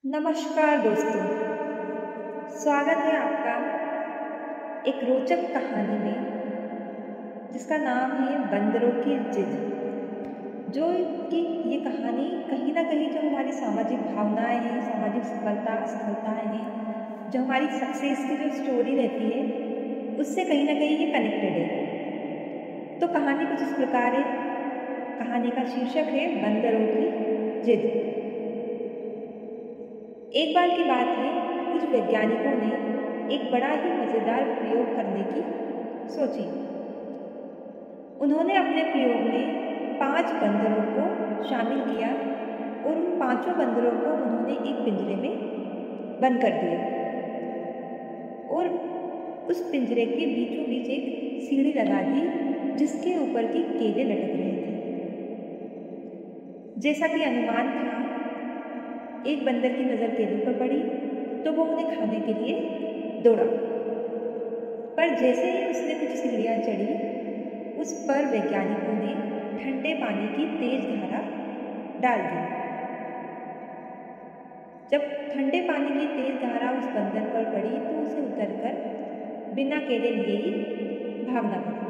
नमस्कार दोस्तों, स्वागत है आपका एक रोचक कहानी में जिसका नाम है बंदरों की जिद। जो कि ये कहानी कहीं ना कहीं जो हमारी सामाजिक भावनाएं हैं, सामाजिक सफलता असफलताएं हैं, जो हमारी सक्सेस की जो स्टोरी रहती है उससे कहीं ना कहीं ये कनेक्टेड है। तो कहानी कुछ इस प्रकार है। कहानी का शीर्षक है बंदरों की जिद। एक बार की बात है, कुछ वैज्ञानिकों ने एक बड़ा ही मज़ेदार प्रयोग करने की सोची। उन्होंने अपने प्रयोग में 5 बंदरों को शामिल किया और उन 5 बंदरों को उन्होंने एक पिंजरे में बंद कर दिया और उस पिंजरे के बीचों बीच एक सीढ़ी लगा दी जिसके ऊपर की केले लटक रहे थे। जैसा कि अनुमान था, एक बंदर की नज़र केलों पर पड़ी तो वो उन्हें खाने के लिए दौड़ा। पर जैसे ही उसने कुछ सीढ़ियाँ चढ़ी, उस पर वैज्ञानिकों ने ठंडे पानी की तेज धारा डाल दी। जब ठंडे पानी की तेज धारा उस बंदर पर पड़ी तो उसे उतरकर बिना केले लिए ही भागना पड़ा।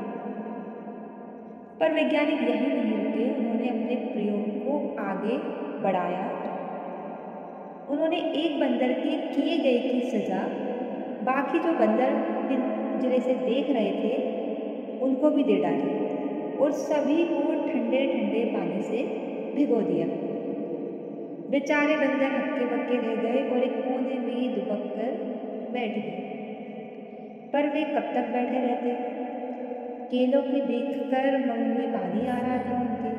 पर वैज्ञानिक यही नहीं रुके, उन्होंने अपने प्रयोग को आगे बढ़ाया। उन्होंने एक बंदर के किए गए की सज़ा बाकी जो बंदर पिंजरे से देख रहे थे उनको भी दे डाली और सभी को ठंडे ठंडे पानी से भिगो दिया। बेचारे बंदर हक्के बक्के रह गए और एक कोने में दुबक कर बैठ गए। पर वे कब तक बैठे रहते? केलों के देखकर मुंह में पानी आ रहा था उनके।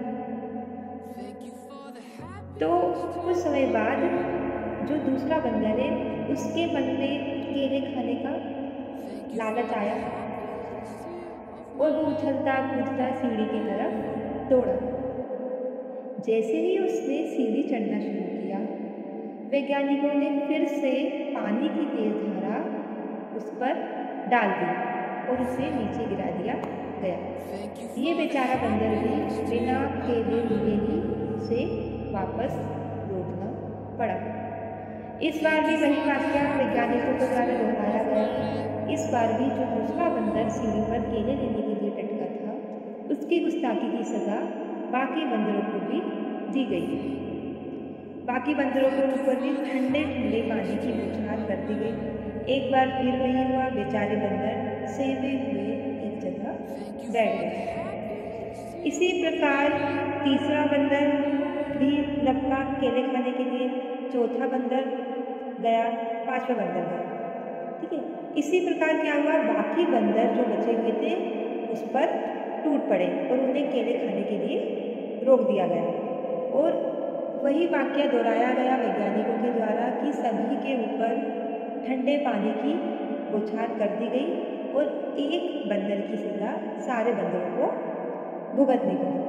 तो कुछ समय बाद जो दूसरा बंदर है उसके मन में केले खाने का लालच आया और वो उछलता कूदता सीढ़ी की तरफ दौड़ा। जैसे ही उसने सीढ़ी चढ़ना शुरू किया, वैज्ञानिकों ने फिर से पानी की तेज धारा उस पर डाल दी और उसे नीचे गिरा दिया गया। ये बेचारा बंदर भी बिना केले लिए ही उसे वापस लौटना पड़ा। इस बार भी वही वाक़या वैज्ञानिकों के द्वारा दोहराया गया। इस बार भी जो दूसरा बंदर सीढ़ी पर केले लेने के लिए लटका था, उसकी गुस्ताखी की सज़ा बाकी बंदरों को भी दी गई। बाकी बंदरों के ऊपर भी ठंडे ठंडे पानी की बौछार कर दी गई। एक बार फिर वही हुआ, बेचारे बंदर सहमे हुए एक जगह बैठ गए। इसी प्रकार तीसरा बंदर भी लपका केले खाने के लिए, चौथा बंदर गया, 5वां बंदर गया। ठीक है, इसी प्रकार क्या हुआ, बाकी बंदर जो बचे हुए थे उस पर टूट पड़े और उन्हें केले खाने के लिए रोक दिया गया। और वही वाक़या दोहराया गया वैज्ञानिकों के द्वारा कि सभी के ऊपर ठंडे पानी की बौछार कर दी गई और एक बंदर की सज़ा सारे बंदरों को भुगतनी पड़ी।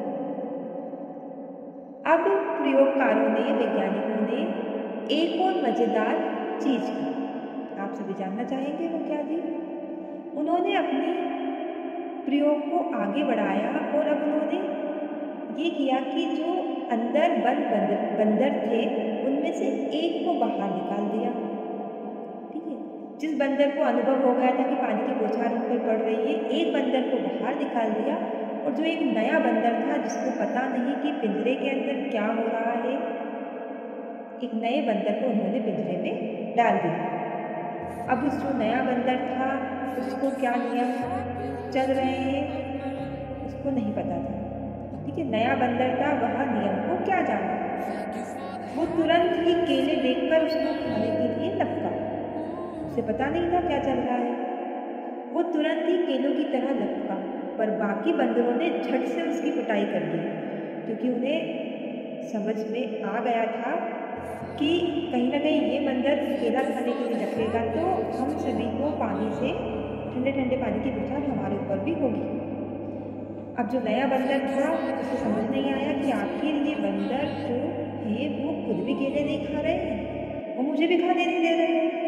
अब प्रयोगकारों ने, वैज्ञानिकों ने एक और मज़ेदार चीज़ की। आप सभी जानना चाहेंगे वो क्या थी? उन्होंने अपने प्रयोग को आगे बढ़ाया और अब उन्होंने ये किया कि जो अंदर बंदर थे उनमें से एक को बाहर निकाल दिया। ठीक है, जिस बंदर को अनुभव हो गया था कि पानी की बौछार उन पर पड़ रही है, एक बंदर को बाहर निकाल दिया और जो एक नया बंदर था जिसको पता नहीं कि पिंजरे के अंदर क्या हो रहा है, एक नए बंदर को उन्होंने पिंजरे में डाल दिया। अब उस जो नया बंदर था उसको क्या नियम चल रहे हैं उसको नहीं पता था। ठीक है, नया बंदर था, वह नियम को क्या जाना। वो तुरंत ही केले देखकर उसको खाने के लिए लपका। उसे पता नहीं था क्या चल रहा है। वो तुरंत ही केलों की तरह लपका, पर बाकी बंदरों ने झट से उसकी पिटाई कर दी क्योंकि उन्हें समझ में आ गया था कि कहीं ना कहीं ये बंदर केला खाने के लिए लपकेगा तो हम सभी को पानी से, ठंडे ठंडे पानी की बौछार हमारे ऊपर भी होगी। अब जो नया बंदर था उसे समझ नहीं आया कि आखिर ये बंदर जो है वो खुद भी केले नहीं खा रहे हैं, वो मुझे भी खाने नहीं दे रहे हैं।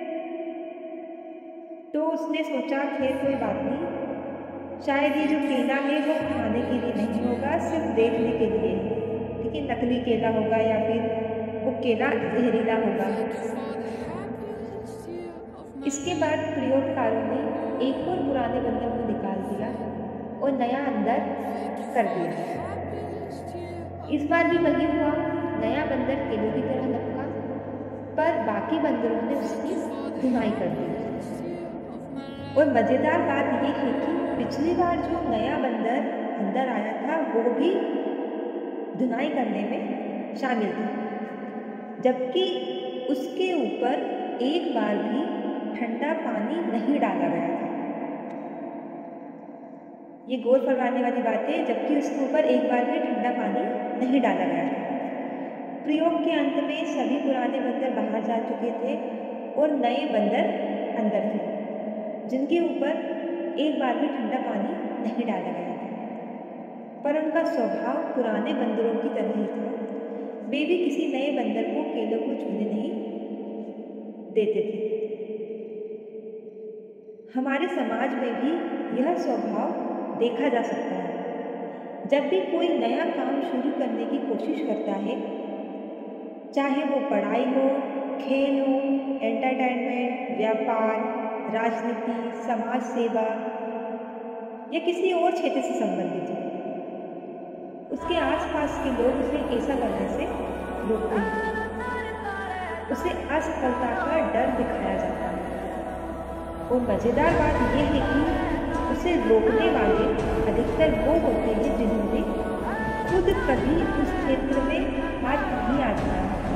तो उसने सोचा खैर कोई बात नहीं, शायद ये जो केला है वो खाने के लिए नहीं होगा, सिर्फ देखने के लिए। ठीक है, नकली केला होगा या फिर वो केला जहरीला होगा। इसके बाद प्रयोगकारों ने एक और पुराने बंदर को निकाल दिया और नया अंदर कर दिया। इस बार भी वही हुआ, नया बंदर केलों की तरह लपका, पर बाकी बंदरों ने उसकी धुनाई कर दी। और मज़ेदार बात यह है कि पिछली बार जो नया बंदर अंदर आया था वो भी धुनाई करने में शामिल था, जबकि उसके ऊपर एक बार भी ठंडा पानी नहीं डाला गया था। ये गौर फरमाने वाली बात है, जबकि उसके ऊपर एक बार भी ठंडा पानी नहीं डाला गया था। प्रयोग के अंत में सभी पुराने बंदर बाहर जा चुके थे और नए बंदर अंदर थे, जिनके ऊपर एक बार भी ठंडा पानी नहीं डाला गया था। पर उनका स्वभाव पुराने बंदरों की तरह ही था, वे भी किसी नए बंदर को केलों को छूने नहीं देते थे। हमारे समाज में भी यह स्वभाव देखा जा सकता है। जब भी कोई नया काम शुरू करने की कोशिश करता है, चाहे वो पढ़ाई हो, खेल हो, एंटरटेनमेंट, व्यापार, राजनीति, समाज सेवा या किसी और क्षेत्र से संबंधित हो, उसके आसपास के लोग उसे ऐसा करने से रोकते हैं। उसे असफलता का डर दिखाया जाता है। और मज़ेदार बात यह है कि उसे रोकने वाले अधिकतर वो होते हैं जिन्होंने खुद कभी उस क्षेत्र में हाथ नहीं आजमाया होता।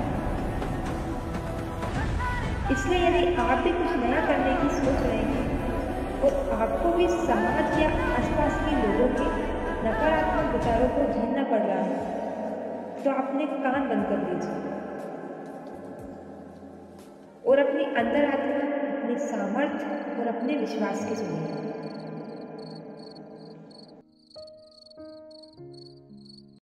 इसलिए यदि आप भी कुछ नया करने की सोच रहे हैं और आपको भी समाज या आसपास के लोगों के नकारात्मक विचारों को झेलना पड़ रहा है, तो अपने कान बंद कर दीजिए और अपनी अंतरात्मा, अपने सामर्थ्य और अपने विश्वास की सुनिए।